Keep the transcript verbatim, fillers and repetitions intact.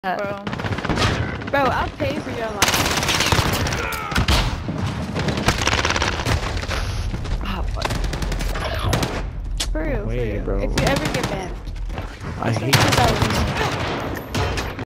Bro. Bro, I'll pay for your life. Ah, fuck. For real, Wait, for real. bro. If you ever get banned. I hate